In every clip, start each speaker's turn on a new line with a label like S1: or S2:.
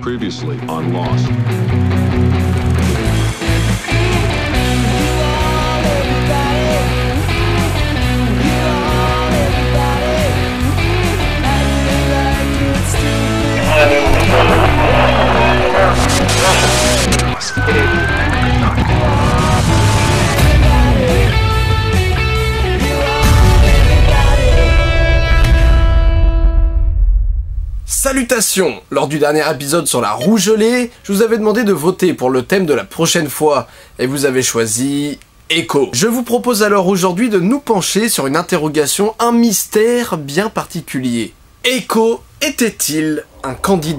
S1: Previously on Lost.
S2: Salutations! Lors du dernier épisode sur la rougelée, je vous avais demandé de voter pour le thème de la prochaine fois, et vous avez choisi Echo. Je vous propose alors aujourd'hui de nous pencher sur une interrogation, un mystère bien particulier. Echo était-il un candidat ?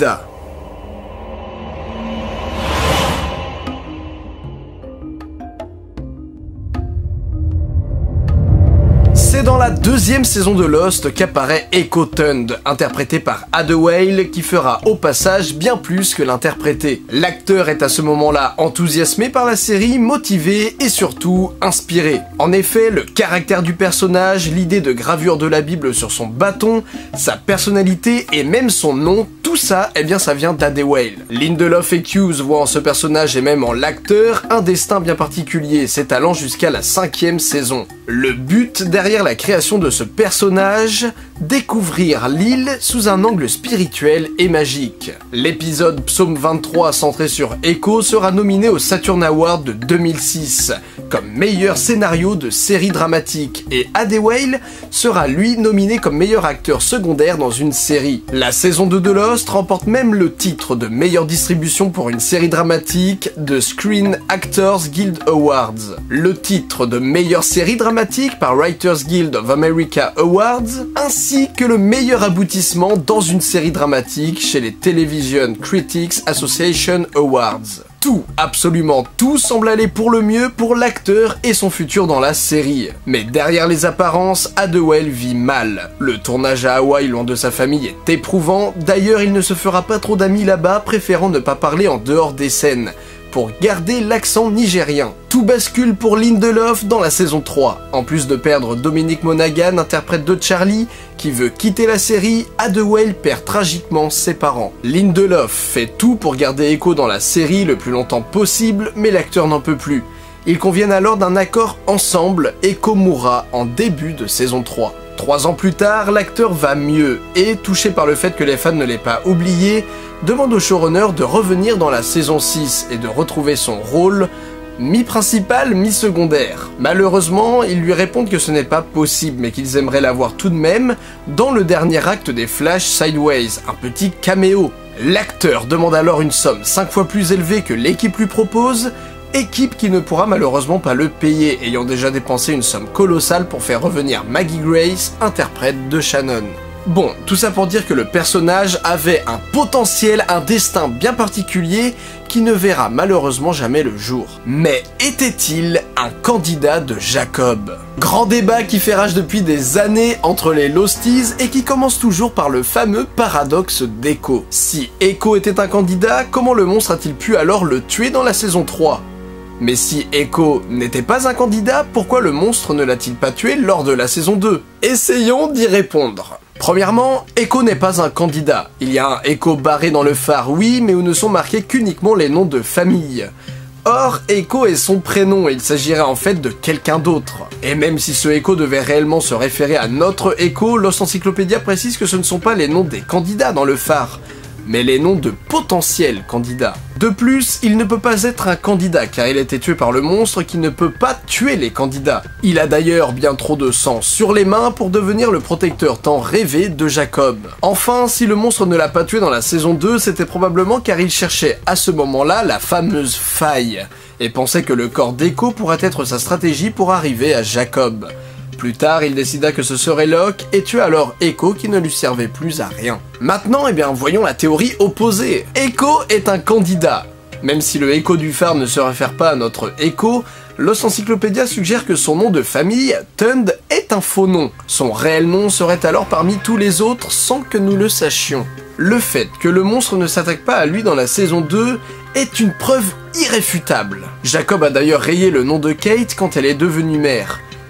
S2: C'est dans la deuxième saison de Lost qu'apparaît Echo Thund, interprété par Ada Whale, qui fera au passage bien plus que l'interpréter. L'acteur est à ce moment-là enthousiasmé par la série, motivé et surtout inspiré. En effet, le caractère du personnage, l'idée de gravure de la Bible sur son bâton, sa personnalité et même son nom, tout ça, eh bien ça vient d'Ada Whale. Lindelof et Hughes voient en ce personnage et même en l'acteur un destin bien particulier, s'étalant jusqu'à la 5e saison. Le but derrière la création de ce personnage, découvrir l'île sous un angle spirituel et magique. L'épisode Psaume 23 centré sur Echo sera nominé au Saturn Award de 2006 comme meilleur scénario de série dramatique et Ada Whale sera lui nominé comme meilleur acteur secondaire dans une série. La saison 2 de Lost remporte même le titre de meilleure distribution pour une série dramatique de Screen Actors Guild Awards, le titre de meilleure série dramatique par Writers Guild of America Awards, ainsi que le meilleur aboutissement dans une série dramatique chez les Television Critics Association Awards. Tout, absolument tout semble aller pour le mieux pour l'acteur et son futur dans la série. Mais derrière les apparences, Ada Whale vit mal. Le tournage à Hawaï loin de sa famille est éprouvant, d'ailleurs il ne se fera pas trop d'amis là-bas, préférant ne pas parler en dehors des scènes, pour garder l'accent nigérien. Tout bascule pour Lindelof dans la saison 3. En plus de perdre Dominic Monaghan, interprète de Charlie, qui veut quitter la série, Ada Whale perd tragiquement ses parents. Lindelof fait tout pour garder Echo dans la série le plus longtemps possible, mais l'acteur n'en peut plus. Ils conviennent alors d'un accord ensemble, Echo mourra en début de saison 3. 3 ans plus tard, l'acteur va mieux, et touché par le fait que les fans ne l'aient pas oublié, demande au showrunner de revenir dans la saison 6 et de retrouver son rôle, mi-principal, mi-secondaire. Malheureusement, ils lui répondent que ce n'est pas possible, mais qu'ils aimeraient l'avoir tout de même dans le dernier acte des Flash Sideways, un petit caméo. L'acteur demande alors une somme 5 fois plus élevée que l'équipe lui propose, équipe qui ne pourra malheureusement pas le payer, ayant déjà dépensé une somme colossale pour faire revenir Maggie Grace, interprète de Shannon. Bon, tout ça pour dire que le personnage avait un potentiel, un destin bien particulier qui ne verra malheureusement jamais le jour. Mais était-il un candidat de Jacob ? Grand débat qui fait rage depuis des années entre les Losties et qui commence toujours par le fameux paradoxe d'Echo. Si Echo était un candidat, comment le monstre a-t-il pu alors le tuer dans la saison 3 ? Mais si Echo n'était pas un candidat, pourquoi le monstre ne l'a-t-il pas tué lors de la saison 2 ? Essayons d'y répondre. Premièrement, Echo n'est pas un candidat. Il y a un Echo barré dans le phare, oui, mais où ne sont marqués qu'uniquement les noms de famille. Or, Echo est son prénom et il s'agirait en fait de quelqu'un d'autre. Et même si ce Echo devait réellement se référer à notre Echo, Lost Encyclopedia précise que ce ne sont pas les noms des candidats dans le phare, mais les noms de potentiels candidats. De plus, il ne peut pas être un candidat car il a été tué par le monstre qui ne peut pas tuer les candidats. Il a d'ailleurs bien trop de sang sur les mains pour devenir le protecteur tant rêvé de Jacob. Enfin, si le monstre ne l'a pas tué dans la saison 2, c'était probablement car il cherchait à ce moment-là la fameuse faille et pensait que le corps d'Echo pourrait être sa stratégie pour arriver à Jacob. Plus tard, il décida que ce serait Locke et tua alors Echo qui ne lui servait plus à rien. Maintenant, voyons la théorie opposée. Echo est un candidat. Même si le Echo du phare ne se réfère pas à notre Echo, Lost Encyclopedia suggère que son nom de famille, Thund, est un faux nom. Son réel nom serait alors parmi tous les autres sans que nous le sachions. Le fait que le monstre ne s'attaque pas à lui dans la saison 2 est une preuve irréfutable. Jacob a d'ailleurs rayé le nom de Kate quand elle est devenue mère.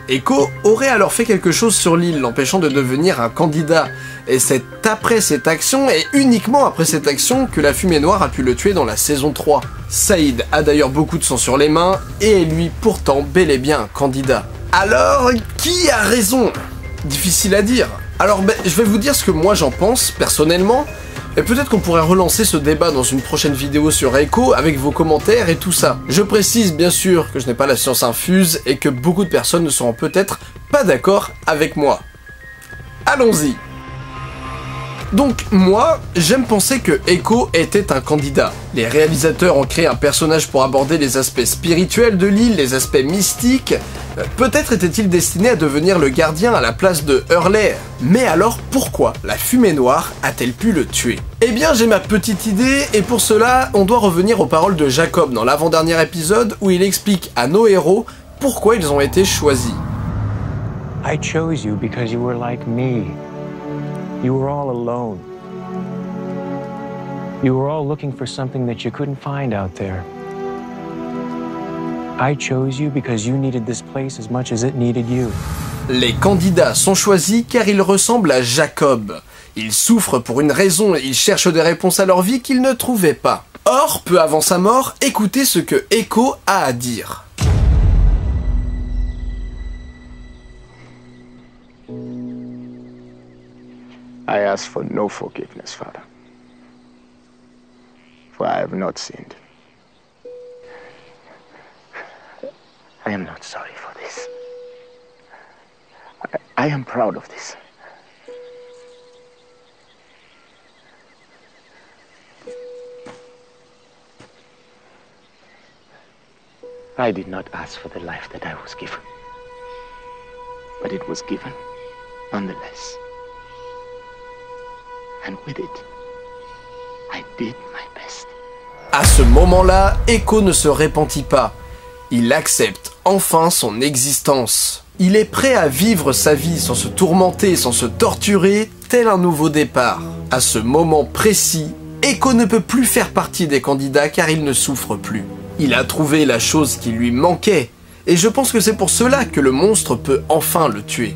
S2: Echo aurait alors fait quelque chose sur Lil, l'empêchant de devenir un candidat, et c'est après cette action, et uniquement après cette action, que la fumée noire a pu le tuer dans la saison 3. Saïd a d'ailleurs beaucoup de sang sur les mains, et est lui pourtant bel et bien un candidat. Alors, qui a raison? Difficile à dire. Alors je vais vous dire ce que moi j'en pense, personnellement, et peut-être qu'on pourrait relancer ce débat dans une prochaine vidéo sur Echo avec vos commentaires et tout ça. Je précise bien sûr que je n'ai pas la science infuse et que beaucoup de personnes ne seront peut-être pas d'accord avec moi. Allons-y. Donc moi, j'aime penser que Echo était un candidat. Les réalisateurs ont créé un personnage pour aborder les aspects spirituels de Lil, les aspects mystiques. Peut-être était-il destiné à devenir le gardien à la place de Hurley. Mais alors pourquoi la fumée noire a-t-elle pu le tuer? Eh bien j'ai ma petite idée, et pour cela, on doit revenir aux paroles de Jacob dans l'avant-dernier épisode où il explique à nos héros pourquoi ils ont été choisis.
S1: I chose you because you were like me. You were all alone. You were all looking for something that you couldn't find out there. I chose you because you needed this place as much as it needed you.
S2: Les candidats sont choisis car ils ressemblent à Jacob. Ils souffrent pour une raison et ils cherchent des réponses à leur vie qu'ils ne trouvaient pas. Or, peu avant sa mort, écoutez ce que Echo a à dire.
S3: I ask for no forgiveness, Father, for I have not sinned. I am not sorry for this. I am proud of this. I did not ask for the life that I was given, but it was given nonetheless. And with it, I did my best.
S2: À ce moment-là, Echo ne se repentit pas. Il accepte enfin son existence. Il est prêt à vivre sa vie sans se tourmenter, sans se torturer, tel un nouveau départ. À ce moment précis, Echo ne peut plus faire partie des candidats car il ne souffre plus. Il a trouvé la chose qui lui manquait, et je pense que c'est pour cela que le monstre peut enfin le tuer.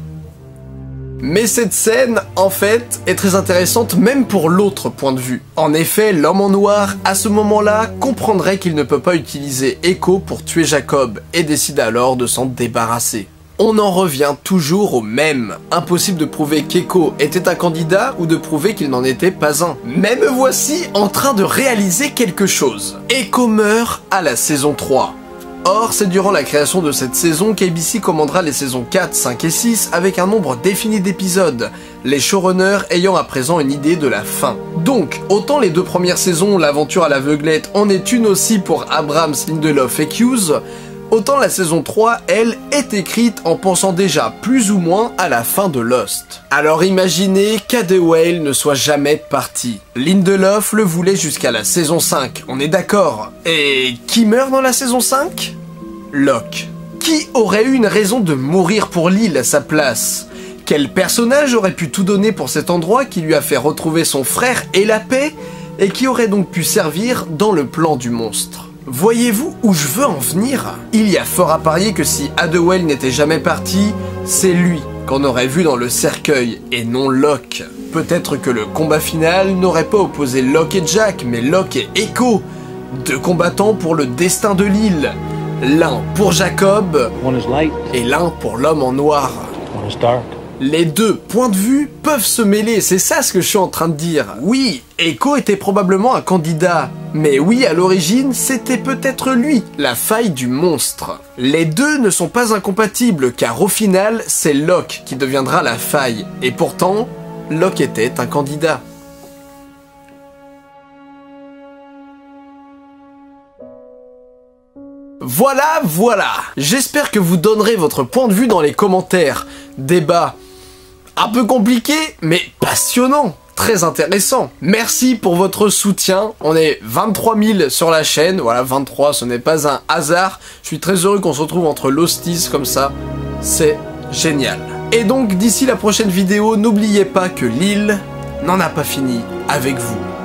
S2: Mais cette scène, en fait, est très intéressante même pour l'autre point de vue. En effet, l'homme en noir, à ce moment-là, comprendrait qu'il ne peut pas utiliser Echo pour tuer Jacob, et décide alors de s'en débarrasser. On en revient toujours au même. Impossible de prouver qu'Echo était un candidat ou de prouver qu'il n'en était pas un. Mais me voici en train de réaliser quelque chose. Echo meurt à la saison 3. Or, c'est durant la création de cette saison qu'ABC commandera les saisons 4, 5 et 6 avec un nombre défini d'épisodes, les showrunners ayant à présent une idée de la fin. Donc, autant les deux premières saisons, l'aventure à l'aveuglette, en est une aussi pour Abrams, Lindelof et Hughes, autant la saison 3, elle, est écrite en pensant déjà plus ou moins à la fin de Lost. Alors imaginez qu'Adewale ne soit jamais parti. Lindelof le voulait jusqu'à la saison 5, on est d'accord. Et qui meurt dans la saison 5 ? Locke. Qui aurait eu une raison de mourir pour Lil à sa place ? Quel personnage aurait pu tout donner pour cet endroit qui lui a fait retrouver son frère et la paix, et qui aurait donc pu servir dans le plan du monstre ? Voyez-vous où je veux en venir ? Il y a fort à parier que si Adewale n'était jamais parti, c'est lui qu'on aurait vu dans le cercueil, et non Locke. Peut-être que le combat final n'aurait pas opposé Locke et Jack, mais Locke et Echo, deux combattants pour le destin de Lil. L'un pour Jacob, et l'un pour l'homme en noir. Les deux points de vue peuvent se mêler, c'est ça ce que je suis en train de dire. Oui, Echo était probablement un candidat, mais oui, à l'origine, c'était peut-être lui, la faille du monstre. Les deux ne sont pas incompatibles, car au final, c'est Locke qui deviendra la faille, et pourtant, Locke était un candidat. Voilà. J'espère que vous donnerez votre point de vue dans les commentaires. Débat un peu compliqué, mais passionnant, très intéressant. Merci pour votre soutien. On est 23 000 sur la chaîne. Voilà, 23, ce n'est pas un hasard. Je suis très heureux qu'on se retrouve entre Losties comme ça. C'est génial. Et donc, d'ici la prochaine vidéo, n'oubliez pas que Lil n'en a pas fini avec vous.